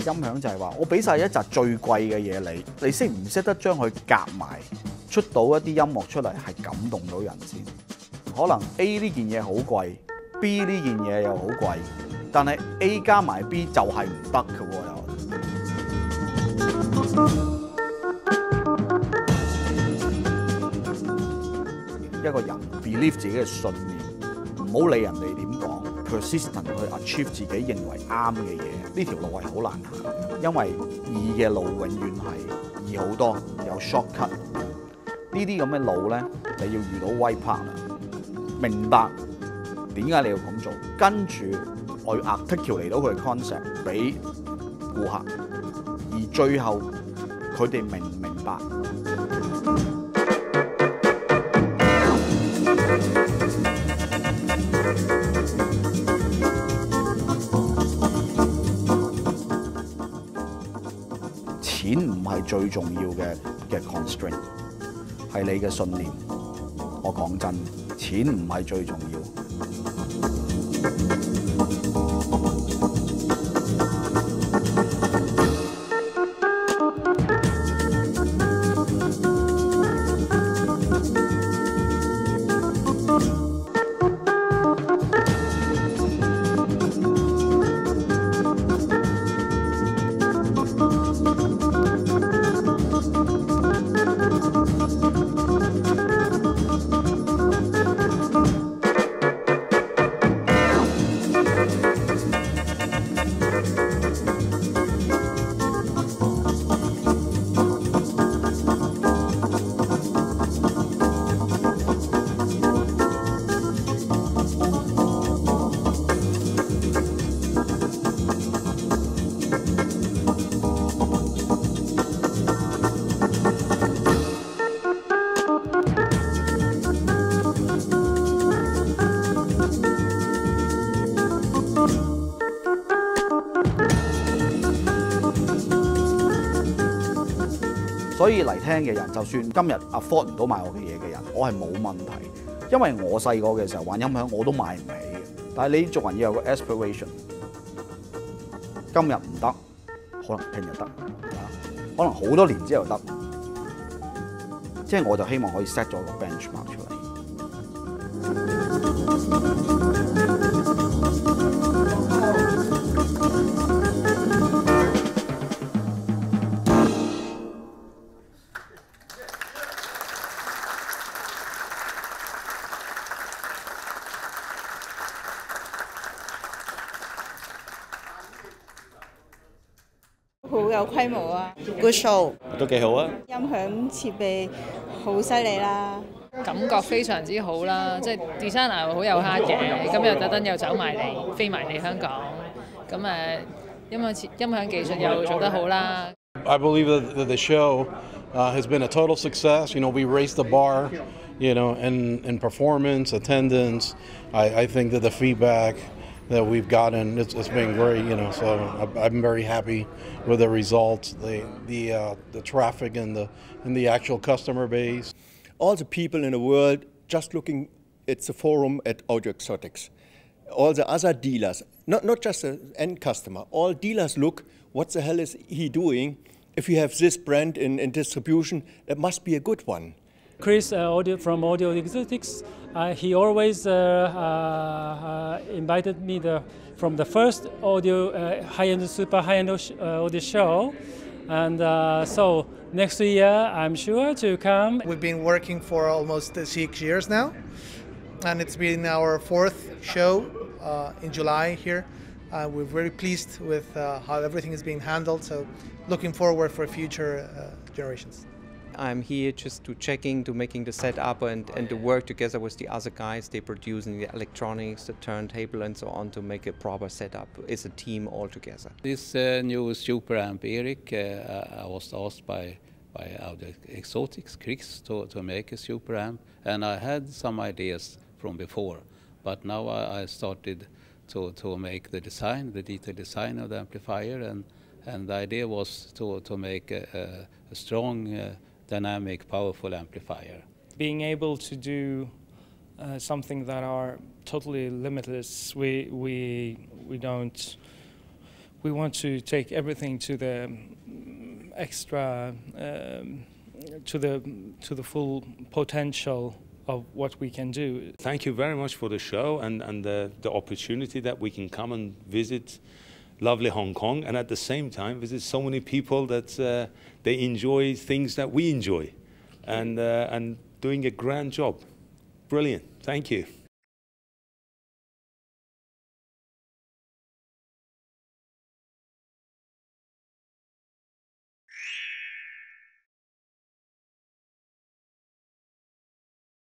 音響就係話，我俾晒一紮最貴嘅嘢你識唔識得將佢夾埋，出到一啲音樂出嚟係感動到人先。可能 A 呢件嘢好貴 ，B 呢件嘢又好貴，但係 A 加埋 B 就係唔得嘅喎又。一個人 believe 自己嘅信念，唔好理人哋點講 ，persistent 去 achieve 自己認為啱嘅嘢。呢條路係好難行嘅，因為易嘅路永遠係易好多，有 shortcut。呢啲咁嘅路咧，你要遇到 right partner， 明白點解你要咁做，跟住我要 articulate 到佢嘅 concept 俾顧客，而最後佢哋明唔明白？錢唔係最重要嘅 constraint， 係你嘅信念。我講真，錢唔係最重要。所以嚟聽嘅人，就算今日 afford 唔到買我嘅嘢嘅人，我係冇問題，因為我細個嘅時候玩音響我都買唔起嘅。但係你做人要有個 aspiration， 今日唔得，可能聽日得，可能好多年之後得。即係我就希望可以 set 咗個 benchmark 出嚟。 好有規模啊 ，good show 都幾好啊！ 音響設備好犀利啦， 感覺非常之好啦，即係 designer 好有 heart 嘅，咁又特登又走埋嚟，飛埋嚟香港，咁音響技術又做得好啦。 I believe that the show has been a total success. You know, we raised the bar, you know, in performance, attendance. I think that the feedback that we've gotten, it's been great, you know, so I'm very happy with the results, the traffic and the actual customer base. All the people in the world just looking at the forum at Audioexotics. All the other dealers, not just the end customer, all dealers look, what the hell is he doing? If you have this brand in distribution, it must be a good one. Chris from Audioexotics, he always invited me from the first high-end, super high-end audio show, and so next year I'm sure to come. We've been working for almost 6 years now, and it's been our 4th show in July here. We're very pleased with how everything is being handled, so looking forward for future generations. I'm here just to checking, to making the setup and to work together with the other guys. They producing the electronics, the turntable and so on to make a proper setup. It's a team all together. This new super amp Eric, I was asked by Audioexotics, Chris, to make a super amp, and I had some ideas from before, but now I started to make the design, the detailed design of the amplifier, and the idea was to make a strong, dynamic, powerful amplifier. Being able to do something that are totally limitless, we we want to take everything to the extra, to the full potential of what we can do. Thank you very much for the show and the opportunity that we can come and visit lovely Hong Kong, and at the same time visit so many people that they enjoy things that we enjoy, and doing a grand job. Brilliant. Thank you.